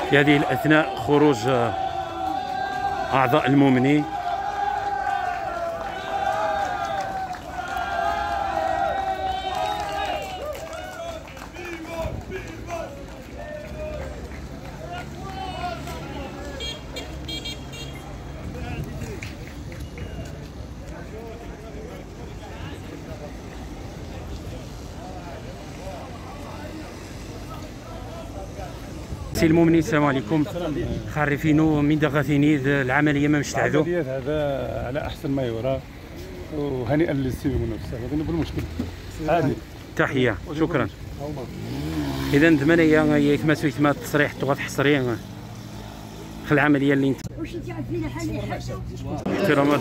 في هذه الأثناء خروج أعضاء المومني. سي المؤمنين السلام عليكم. خرفينو من دغاثيني العمليه ما مشتعدو العمليات هذا على احسن ما يرام، وهنيئا للسي المنافسه هذا بالمشكل عادي. تحيه شكرا. اذا دمنيا يتماسوا يتما التصريح تغط حصريا في العمليه اللي انت احترامات